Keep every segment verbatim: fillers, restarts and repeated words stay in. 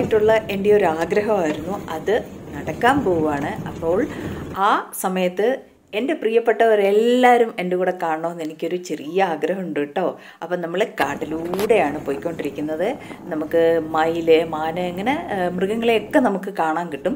നാളായിട്ടുള്ള എൻ്റെ ഒരു ആഗ്രഹമായിരുന്നു, അത് നടക്കാൻ പോവുകയാണ്. അപ്പോൾ ആ സമയത്ത് എൻ്റെ പ്രിയപ്പെട്ടവരെല്ലാവരും എൻ്റെ കൂടെ കാണണമെന്ന് എനിക്കൊരു ചെറിയ ആഗ്രഹമുണ്ട് കേട്ടോ. അപ്പം നമ്മൾ കാട്ടിലൂടെയാണ് പോയിക്കൊണ്ടിരിക്കുന്നത്. നമുക്ക് മയില്, മാന, ഇങ്ങനെ മൃഗങ്ങളെയൊക്കെ നമുക്ക് കാണാൻ കിട്ടും.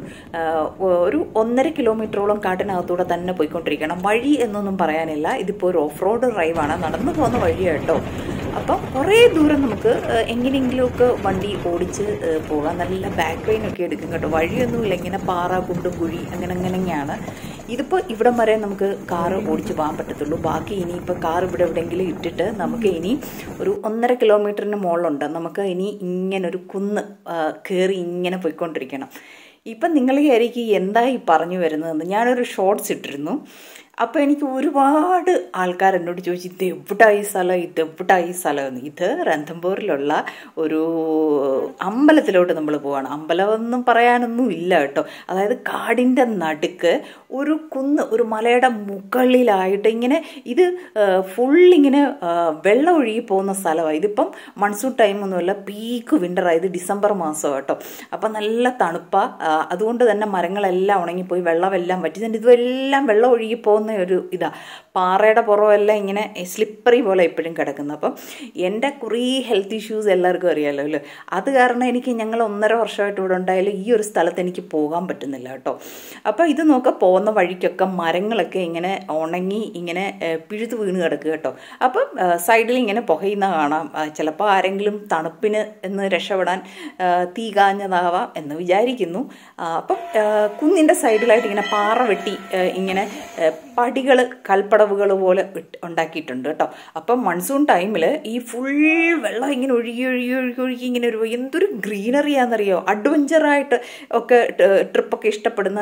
ഒരു ഒന്നര കിലോമീറ്ററോളം കാട്ടിനകത്തൂടെ തന്നെ പോയിക്കൊണ്ടിരിക്കണം. വഴി എന്നൊന്നും പറയാനില്ല, ഇതിപ്പോൾ ഒരു ഓഫ് റോഡ് ഡ്രൈവാണ്, നടന്നു പോകുന്ന വഴിയാണ് കേട്ടോ. അപ്പം കുറേ ദൂരം നമുക്ക് എങ്ങനെയെങ്കിലുമൊക്കെ വണ്ടി ഓടിച്ച് പോകാം. നല്ല ബാക്ക് പെയിനൊക്കെ എടുക്കും കേട്ടോ. വഴിയൊന്നുമില്ല, ഇങ്ങനെ പാറ, കുണ്ടും, കുഴി, അങ്ങനെ അങ്ങനെയാണ്. ഇതിപ്പോൾ ഇവിടം വരെ നമുക്ക് കാറ് ഓടിച്ച് പോകാൻ പറ്റത്തുള്ളൂ. ബാക്കി ഇനിയിപ്പോൾ കാർ ഇവിടെ എവിടെയെങ്കിലും ഇട്ടിട്ട് നമുക്ക് ഇനി ഒരു ഒന്നര കിലോമീറ്ററിന് മുകളിലുണ്ട്. നമുക്ക് ഇനി ഇങ്ങനൊരു കുന്ന് കയറി ഇങ്ങനെ പോയിക്കൊണ്ടിരിക്കണം. ഇപ്പം നിങ്ങൾ വിചാരിക്കും എന്തായി പറഞ്ഞു വരുന്നതെന്ന്. ഞാനൊരു ഷോർട്സ് ഇട്ടിരുന്നു. അപ്പോൾ എനിക്ക് ഒരുപാട് ആൾക്കാർ എന്നോട് ചോദിച്ചു, ഇത് എവിടായി സ്ഥലം, ഇത് എവിടായി സ്ഥലമെന്ന്. ഇത് രന്തംബോറിലുള്ള ഒരു അമ്പലത്തിലോട്ട് നമ്മൾ പോവാണ്. അമ്പലമൊന്നും പറയാനൊന്നും ഇല്ല കേട്ടോ. അതായത് കാടിൻ്റെ നടുക്ക് ഒരു കുന്ന്, ഒരു മലയുടെ മുകളിലായിട്ട് ഇങ്ങനെ ഇത് ഫുള്ളിങ്ങനെ വെള്ളം ഒഴുകി പോകുന്ന സ്ഥലമാണ്. ഇതിപ്പം മൺസൂൺ ടൈമൊന്നുമല്ല, പീക്ക് വിൻ്ററാണ്. ഇത് ഡിസംബർ മാസമാണ് കേട്ടോ. അപ്പം നല്ല തണുപ്പാണ്. അതുകൊണ്ട് തന്നെ മരങ്ങളെല്ലാം ഉണങ്ങിപ്പോയി, വെള്ളമെല്ലാം വറ്റിച്ചിട്ടുണ്ട്. ഇതെല്ലാം വെള്ളം ഒഴുകി പോകുന്ന ഒരു ഇതാ. പാറയുടെ പുറമെല്ലാം ഇങ്ങനെ സ്ലിപ്പറി പോലെ എപ്പോഴും കിടക്കുന്നത്. അപ്പം എൻ്റെ കുറേ ഹെൽത്ത് ഇഷ്യൂസ് എല്ലാവർക്കും അറിയാമല്ലോ അല്ലേ. അത് കാരണം എനിക്ക് ഞങ്ങൾ ഒന്നര വർഷമായിട്ട് ഇവിടെ ഉണ്ടായാലും ഈ ഒരു സ്ഥലത്ത് എനിക്ക് പോകാൻ പറ്റുന്നില്ല കേട്ടോ. അപ്പോൾ ഇത് നോക്കുക, പോകുന്ന വഴിക്കൊക്കെ മരങ്ങളൊക്കെ ഇങ്ങനെ ഉണങ്ങി ഇങ്ങനെ പിഴുതു വീണ് കിടക്കുക കേട്ടോ. അപ്പം സൈഡിൽ ഇങ്ങനെ പുകയുന്ന കാണാം. ചിലപ്പോൾ ആരെങ്കിലും തണുപ്പിന് എന്ന് രക്ഷപ്പെടാൻ തീ കാഞ്ഞതാവാം എന്ന് വിചാരിക്കുന്നു. അപ്പം കുന്നിൻ്റെ സൈഡിലായിട്ട് ഇങ്ങനെ പാറ വെട്ടി ഇങ്ങനെ പടികൾ, കൽപ്പടവുകൾ പോലെ ഉണ്ടാക്കിയിട്ടുണ്ട് കേട്ടോ. അപ്പം മൺസൂൺ ടൈമിൽ ഈ ഫുൾ വെള്ളം ഇങ്ങനെ ഒഴുകി ഒഴുകി ഒഴുകി ഒഴുകി ഇങ്ങനെ ഒരു എന്തൊരു ഗ്രീനറിയാണെന്നറിയോ. അഡ്വഞ്ചറായിട്ട് ഒക്കെ ട്രിപ്പൊക്കെ ഇഷ്ടപ്പെടുന്ന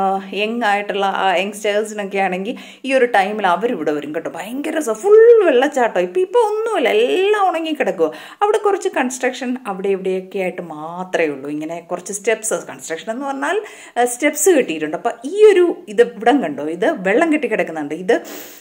യങ് ആയിട്ടുള്ള യങ്സ്റ്റേഴ്സിനൊക്കെ ആണെങ്കിൽ ഈ ഒരു ടൈമിൽ അവരിവിടെ വരും കേട്ടോ. ഭയങ്കര ഫുൾ വെള്ളച്ചാട്ടം. ഇപ്പം ഇപ്പോൾ ഒന്നുമില്ല, എല്ലാം ഉണങ്ങി കിടക്കുക. അവിടെ കുറച്ച് കൺസ്ട്രക്ഷൻ അവിടെ ഇവിടെയൊക്കെ ആയിട്ട് മാത്രമേ ഉള്ളൂ. ഇങ്ങനെ കുറച്ച് സ്റ്റെപ്സ്, കൺസ്ട്രക്ഷൻ എന്ന് പറഞ്ഞാൽ സ്റ്റെപ്സ് കെട്ടിയിട്ടുണ്ട്. അപ്പം ഈ ഒരു ഇത് ഇവിടം കണ്ടോ, ഇത് വെള്ളം കെട്ടി കിടക്കുന്നുണ്ട്. ഇത്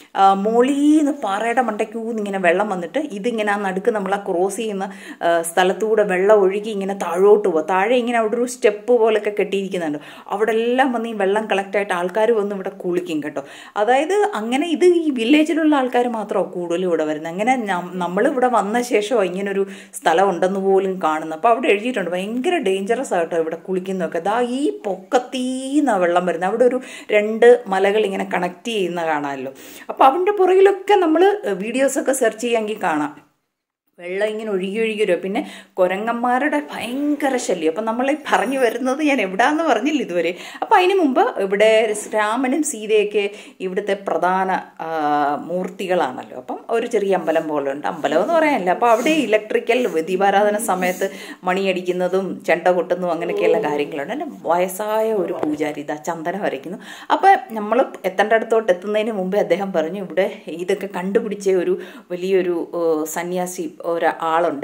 മോളീന്ന് പാറയുടെ മണ്ടയ്ക്കൂന്ന് ഇങ്ങനെ വെള്ളം വന്നിട്ട് ഇതിങ്ങനെ ആ നടുക്ക് നമ്മൾ ആ ക്രോസ് ചെയ്യുന്ന സ്ഥലത്തൂടെ വെള്ളം ഒഴുകി ഇങ്ങനെ താഴോട്ട് പോകുക. താഴെ ഇങ്ങനെ അവിടെ ഒരു സ്റ്റെപ്പ് പോലൊക്കെ കെട്ടിയിരിക്കുന്നുണ്ട്. അവിടെ എല്ലാം വന്ന് ഈ വെള്ളം കളക്റ്റായിട്ട് ആൾക്കാർ വന്ന് ഇവിടെ കുളിക്കും കേട്ടോ. അതായത് അങ്ങനെ ഇത് ഈ വില്ലേജിലുള്ള ആൾക്കാർ മാത്രമാണ് കൂടുതലും ഇവിടെ വരുന്നത്. അങ്ങനെ നമ്മളിവിടെ വന്ന ശേഷമോ ഇങ്ങനൊരു സ്ഥലം ഉണ്ടെന്ന് പോലും കാണുന്നത്. അപ്പോൾ അവിടെ എഴുതിയിട്ടുണ്ട് ഭയങ്കര ഡേഞ്ചറസ് ആയിട്ടോ ഇവിടെ കുളിക്കുന്നതൊക്കെ. അതാ ഈ പൊക്കത്തീന്നാണ് വെള്ളം വരുന്നത്. അവിടെ ഒരു രണ്ട് മലകൾ ഇങ്ങനെ കണക്ട് ചെയ്യുന്ന കാണാമല്ലോ. അപ്പോൾ അവൻ്റെ പുറകിലൊക്കെ നമ്മൾ വീഡിയോസൊക്കെ സെർച്ച് ചെയ്യാമെങ്കിൽ കാണാം. വെള്ളം ഇങ്ങനെ ഒഴുകി ഒഴുകി വരും. പിന്നെ കുരങ്ങന്മാരുടെ ഭയങ്കര ശല്യം. അപ്പം നമ്മൾ പറഞ്ഞു വരുന്നത് ഞാൻ എവിടാന്ന് പറഞ്ഞില്ല ഇതുവരെ. അപ്പം അതിന് മുമ്പ് ഇവിടെ രാമനും സീതയൊക്കെ ഇവിടുത്തെ പ്രധാന മൂർത്തികളാണല്ലോ. അപ്പം ഒരു ചെറിയ അമ്പലം പോലെ ഉണ്ട്. അമ്പലം എന്ന് പറയാനില്ല. അപ്പോൾ അവിടെ ഇലക്ട്രിക്കൽ ദീപാരാധന സമയത്ത് മണിയടിക്കുന്നതും ചെണ്ട കൊട്ടുന്നതും അങ്ങനെയൊക്കെയുള്ള കാര്യങ്ങളുണ്ട്. എൻ്റെ വയസ്സായ ഒരു പൂജാരി ഇതാ ചന്ദനം വരയ്ക്കുന്നു. അപ്പം നമ്മൾ എത്തേണ്ട അടുത്തോട്ട് എത്തുന്നതിന് മുമ്പേ അദ്ദേഹം പറഞ്ഞു, ഇവിടെ ഇതൊക്കെ കണ്ടുപിടിച്ച ഒരു വലിയൊരു സന്യാസി ഒരാളുണ്ട്,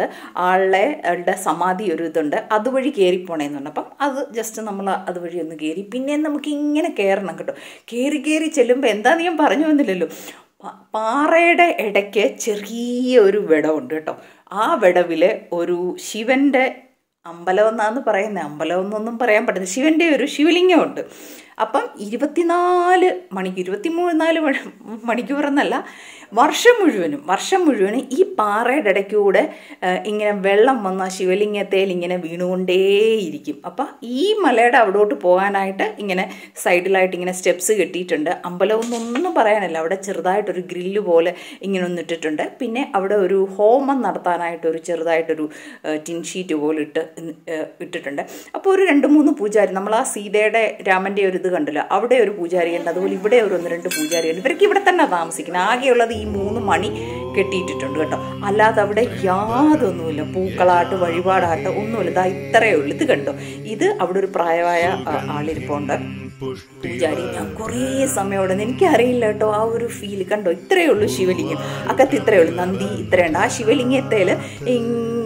ആളുടെ സമാധി ഒരു ഇതുണ്ട്, അതുവഴി കയറിപ്പോണേന്നുണ്ട്. അപ്പം അത് ജസ്റ്റ് നമ്മൾ അതുവഴി ഒന്ന് കയറി പിന്നെ നമുക്ക് ഇങ്ങനെ കയറണം കേട്ടോ. കയറി കയറി ചെല്ലുമ്പോൾ എന്താന്ന് ഞാൻ പറഞ്ഞു വന്നില്ലല്ലോ, പാറയുടെ ഇടയ്ക്ക് ചെറിയ ഒരു വിടവുണ്ട് കേട്ടോ. ആ വിടവിൽ ഒരു ശിവൻ്റെ അമ്പലം എന്നാന്ന് പറയുന്നത്, അമ്പലം എന്നൊന്നും പറയാൻ പറ്റുന്നത്, ശിവൻ്റെ ഒരു ശിവലിംഗമുണ്ട്. അപ്പം ഇരുപത്തിനാല് മണിക്കൂർ ഇരുപത്തി മൂന്നാല് മണിക്കൂർ എന്നല്ല, വർഷം മുഴുവനും വർഷം മുഴുവനും ഈ പാറയുടെ ഇടയ്ക്കൂടെ ഇങ്ങനെ വെള്ളം വന്ന ശിവലിംഗത്തേൽ ഇങ്ങനെ വീണുകൊണ്ടേയിരിക്കും. അപ്പം ഈ മലയുടെ അവിടോട്ട് പോകാനായിട്ട് ഇങ്ങനെ സൈഡിലായിട്ട് ഇങ്ങനെ സ്റ്റെപ്സ് കെട്ടിയിട്ടുണ്ട്. അമ്പലമൊന്നും പറയാനല്ല, അവിടെ ചെറുതായിട്ടൊരു ഗ്രില്ല് പോലെ ഇങ്ങനെ ഒന്നിട്ടിട്ടുണ്ട്. പിന്നെ അവിടെ ഒരു ഹോമം നടത്താനായിട്ട് ഒരു ചെറുതായിട്ടൊരു ടിൻ ഷീറ്റ് പോലെ ഇട്ട് ഇട്ടിട്ടുണ്ട്. അപ്പോൾ ഒരു രണ്ട് മൂന്ന് പൂജാരി, നമ്മൾ ആ സീതയുടെ രാമൻ്റെ ഒരു ഇത് കണ്ടില്ല, അവിടെ ഒരു പൂജാരിയുണ്ട്. അതുപോലെ ഇവിടെ ഒരു ഒന്ന് രണ്ട് പൂജാരിയുണ്ട്. ഇവർക്ക് ഇവിടെ തന്നെ താമസിക്കുന്നത്. ആകെയുള്ളത് ഈ മൂന്ന് മണി കെട്ടിയിട്ടിട്ടുണ്ട് കേട്ടോ. അല്ലാതെ അവിടെ യാതൊന്നുമില്ല, പൂക്കളാട്ട് വഴിപാടാട്ട് ഒന്നുമില്ല. ഇതാ ഇത്രയേ ഉള്ളൂ. ഇത് കണ്ടോ, ഇത് അവിടെ ഒരു പ്രായമായ ആളിരിപ്പുണ്ട് പൂജാരി. ഞാൻ കുറേ സമയം അവിടെ നിന്ന് എനിക്കറിയില്ല കേട്ടോ ആ ഒരു ഫീൽ. കണ്ടോ, ഇത്രയേ ഉള്ളൂ ശിവലിംഗം. അകത്ത് ഇത്രയേ ഉള്ളൂ, നന്ദി ഇത്രയുണ്ട്. ആ ശിവലിംഗത്തേൽ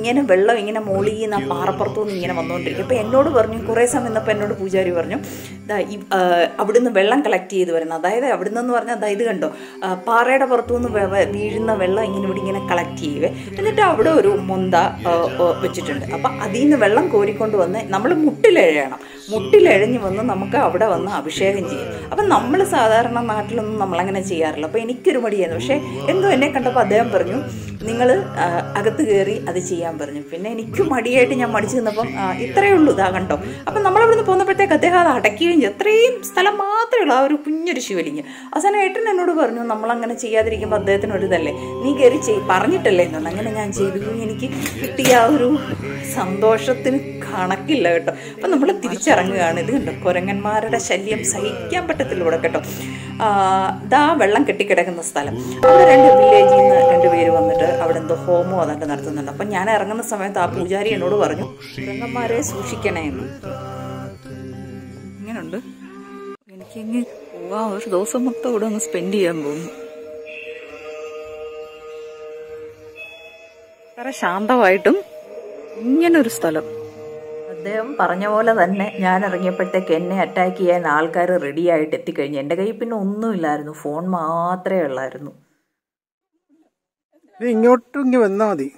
ഇങ്ങനെ വെള്ളം ഇങ്ങനെ മോളിൽ നിന്ന് പാറപ്പുറത്തു നിന്ന് ഇങ്ങനെ വന്നുകൊണ്ടിരിക്കും. അപ്പോൾ എന്നോട് പറഞ്ഞു, കുറേ സമയം നിന്നപ്പോൾ എന്നോട് പൂജാരി പറഞ്ഞു, ഇതാ ഈ അവിടുന്ന് വെള്ളം കളക്ട് ചെയ്ത് വരുന്നത്, അതായത് അവിടുന്ന് എന്ന് പറഞ്ഞാൽ അതായത് കണ്ടോ പാറയുടെ പുറത്തുനിന്ന് വീഴുന്ന വെള്ളം ഇങ്ങനെ ഇവിടെ ഇങ്ങനെ കളക്ട് ചെയ്യുവേ, എന്നിട്ട് അവിടെ ഒരു മൊന്ത വെച്ചിട്ടുണ്ട്. അപ്പം അതിൽ നിന്ന് വെള്ളം കോരിക്കൊണ്ട് വന്ന് നമ്മൾ മുട്ടിലെഴയണം, മുട്ടിലെഴഞ്ഞ് വന്ന് നമുക്ക് അവിടെ വന്ന് അഭിഷേകം ചെയ്യും. അപ്പം നമ്മൾ സാധാരണ നാട്ടിലൊന്നും നമ്മളങ്ങനെ ചെയ്യാറില്ല. അപ്പോൾ എനിക്കൊരു മടിയായിരുന്നു. പക്ഷേ എന്തോ എന്നെ കണ്ടപ്പോൾ അദ്ദേഹം പറഞ്ഞു, നിങ്ങൾ അകത്ത് കയറി അത് ചെയ്യാൻ പറഞ്ഞു. പിന്നെ എനിക്ക് മടിയായിട്ട് ഞാൻ മടിച്ചു നിന്നപ്പം ഇത്രയേ ഉള്ളൂ, ഇതാ കണ്ടോ. അപ്പം നമ്മളവിടുന്ന് പോന്നപ്പോഴത്തേക്ക് അദ്ദേഹം അത് അടയ്ക്കുകയും ചെയ്തു. അത്രയും സ്ഥലം മാത്രമേ ഉള്ളൂ ആ ഒരു കുഞ്ഞൊരു ശിവലിംഗം. അവസാനം ഏട്ടൻ എന്നോട് പറഞ്ഞു, നമ്മളങ്ങനെ ചെയ്യാതിരിക്കുമ്പോൾ അദ്ദേഹത്തിന് ഒരു ഇതല്ലേ, നീ കയറി ചെയ് പറഞ്ഞിട്ടല്ലേ എന്നുള്ളത്. അങ്ങനെ ഞാൻ ചെയ്തു. എനിക്ക് കിട്ടിയ ആ ഒരു സന്തോഷത്തിന് കണക്കില്ല കേട്ടോ. അപ്പം നമ്മൾ തിരിച്ചിറങ്ങുകയാണ്. ഇത് കണ്ടോ, കുരങ്ങന്മാരുടെ ശല്യം സഹിക്കാൻ പറ്റത്തില്ല ഇവിടെ കേട്ടോ. ഇതാ വെള്ളം കെട്ടിക്കിടക്കുന്ന സ്ഥലം. അവിടെ രണ്ട് വില്ലേജിൽ നിന്ന് രണ്ട് പേര് വന്നിട്ട് അവിടെ എന്തോ ഹോമോ അതാണ്ട് നടത്തുന്നുണ്ട്. അപ്പം ഞാൻ ഇറങ്ങുന്ന സമയത്ത് ആ പൂജാരി എന്നോട് പറഞ്ഞു, കുരങ്ങന്മാരെ സൂക്ഷിക്കണേ എന്ന്. ഇങ്ങനുണ്ട്. എനിക്കിങ്ങ് പോവാ, ഒരു ദിവസം മൊത്തം ഇവിടെ ഒന്ന് സ്പെൻഡ് ചെയ്യാൻ പോകുന്നു. അത്ര ശാന്തമായിട്ടും ഇങ്ങനൊരു സ്ഥലം. അദ്ദേഹം പറഞ്ഞ പോലെ തന്നെ ഞാൻ ഇറങ്ങിയപ്പോഴത്തേക്ക് എന്നെ അറ്റാക്ക് ചെയ്യാൻ ആൾക്കാർ റെഡി ആയിട്ട് എത്തിക്കഴിഞ്ഞു. എൻ്റെ കയ്യിൽ പിന്നെ ഒന്നുമില്ലായിരുന്നു, ഫോൺ മാത്രമേ ഉള്ളായിരുന്നു. ഇങ്ങോട്ടും ഇങ്ങ് വന്നാ മതി,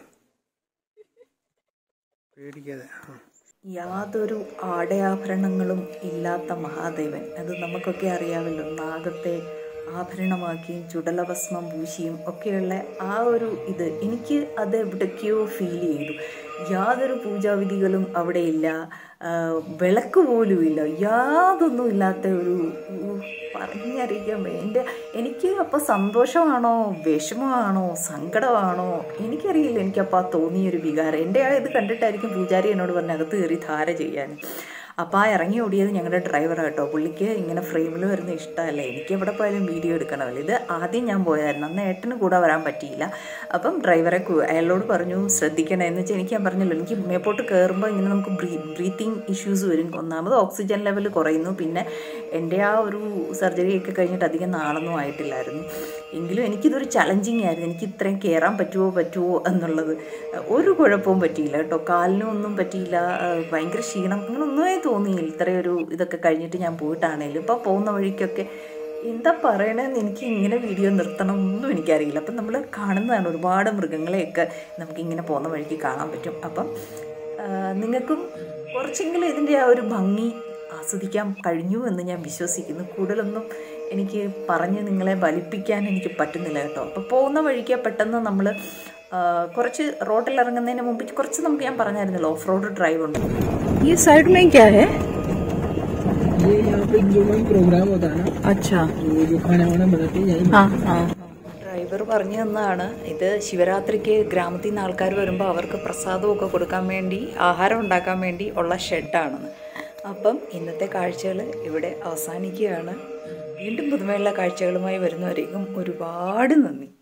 പേടിക്കാതെ. യാതൊരു ആടയാഭരണങ്ങളും ഇല്ലാത്ത മഹാദേവൻ, അത് നമുക്കൊക്കെ അറിയാമല്ലോ. നാഗത്തെ ആഭരണമാക്കിയും ചുടലഭസ്മം പൂശിയും ഒക്കെയുള്ള ആ ഒരു ഇത് എനിക്ക് അത് എവിടേക്കോ ഫീൽ ചെയ്തു. യാതൊരു പൂജാവിധികളും അവിടെ ഇല്ല, വിളക്ക് പോലും ഇല്ല, യാതൊന്നും ഇല്ലാത്ത ഒരു പറഞ്ഞറിയിക്കാൻ എൻ്റെ എനിക്ക് അപ്പോൾ സന്തോഷമാണോ വിഷമമാണോ സങ്കടമാണോ എനിക്കറിയില്ല. എനിക്കപ്പോൾ ആ തോന്നിയൊരു വികാരം എൻ്റെ ആ ഇത് കണ്ടിട്ടായിരിക്കും പൂജാരി എന്നോട് പറഞ്ഞ് അകത്ത് കയറി ധാര ചെയ്യാൻ. അപ്പോൾ ആ ഇറങ്ങി ഓടിയത് ഞങ്ങളുടെ ഡ്രൈവറാണ് കേട്ടോ. പുള്ളിക്ക് ഇങ്ങനെ ഫ്രെയിമിൽ വരുന്ന ഇഷ്ടമല്ല, എനിക്ക് എവിടെ പോയാലും വീഡിയോ എടുക്കണമല്ലോ. ഇത് ആദ്യം ഞാൻ പോയായിരുന്നു, അന്ന് ഏട്ടന് കൂടെ വരാൻ പറ്റിയില്ല. അപ്പം ഡ്രൈവറെ അയാളോട് പറഞ്ഞു ശ്രദ്ധിക്കണേ എന്ന് വെച്ചാൽ എനിക്ക് ഞാൻ പറഞ്ഞല്ലോ, എനിക്ക് മേപ്പോട്ട് കയറുമ്പോൾ ഇങ്ങനെ നമുക്ക് ബ്രീ ബ്രീത്തിങ് ഇഷ്യൂസ് വരും. ഒന്നാമത് ഓക്സിജൻ ലെവൽ കുറയുന്നു, പിന്നെ എൻ്റെ ആ ഒരു സർജറിയൊക്കെ കഴിഞ്ഞിട്ട് അധികം നാളൊന്നും ആയിട്ടില്ലായിരുന്നു. എങ്കിലും എനിക്കിതൊരു ചലഞ്ചിങ് ആയിരുന്നു, എനിക്ക് ഇത്രയും കയറാൻ പറ്റുമോ പറ്റുമോ എന്നുള്ളത്. ഒരു കുഴപ്പവും പറ്റിയില്ല കേട്ടോ, കാലിനും ഒന്നും പറ്റിയില്ല, ഭയങ്കര ക്ഷീണം അങ്ങനൊന്നുമേ തോന്നിയില്ല. ഇത്രയൊരു ഇതൊക്കെ കഴിഞ്ഞിട്ട് ഞാൻ പോയിട്ടാണേലും. ഇപ്പോൾ പോകുന്ന വഴിക്കൊക്കെ എന്താ പറയണതെന്ന് എനിക്ക് ഇങ്ങനെ വീഡിയോ നിർത്തണം ഒന്നും എനിക്കറിയില്ല. അപ്പം നമ്മൾ കാണുന്നതാണ് ഒരുപാട് മൃഗങ്ങളെയൊക്കെ നമുക്കിങ്ങനെ പോകുന്ന വഴിക്ക് കാണാൻ പറ്റും. അപ്പം നിങ്ങൾക്കും കുറച്ചെങ്കിലും ഇതിൻ്റെ ആ ഒരു ഭംഗി ആസ്വദിക്കാൻ കഴിഞ്ഞു എന്ന് ഞാൻ വിശ്വസിക്കുന്നു. കൂടുതലൊന്നും എനിക്ക് പറഞ്ഞ് നിങ്ങളെ വലിപ്പിക്കാൻ എനിക്ക് പറ്റുന്നില്ല കേട്ടോ. അപ്പോൾ പോകുന്ന വഴിക്ക് പെട്ടെന്ന് നമ്മൾ കുറച്ച് റോഡിൽ ഇറങ്ങുന്നതിന് മുമ്പ് കുറച്ച് നമുക്ക് ഞാൻ പറഞ്ഞായിരുന്നല്ലോ ഓഫ് റോഡ് ഡ്രൈവ് ഉണ്ട്. ഈ സൈഡ് में क्या है? ये यहाँ पे जो प्रोग्राम होता है ना, अच्छा, जो खाना वाना बनाते हैं यहीं. हाँ हाँ. ഡ്രൈവർ പറഞ്ഞു തന്നതാണ് ഇത്. ശിവരാത്രിക്ക് ഗ്രാമത്തിൽ നിന്ന് ആൾക്കാർ വരുമ്പോൾ അവർക്ക് പ്രസാദമൊക്കെ കൊടുക്കാൻ വേണ്ടി ആഹാരം ഉണ്ടാക്കാൻ വേണ്ടി ഉള്ള ഷെഡാണെന്ന്. അപ്പം ഇന്നത്തെ കാഴ്ചകൾ ഇവിടെ അവസാനിക്കുകയാണ്. വീണ്ടും പുതുമയുള്ള കാഴ്ചകളുമായി വരുന്നവരേക്കും ഒരുപാട് നന്ദി.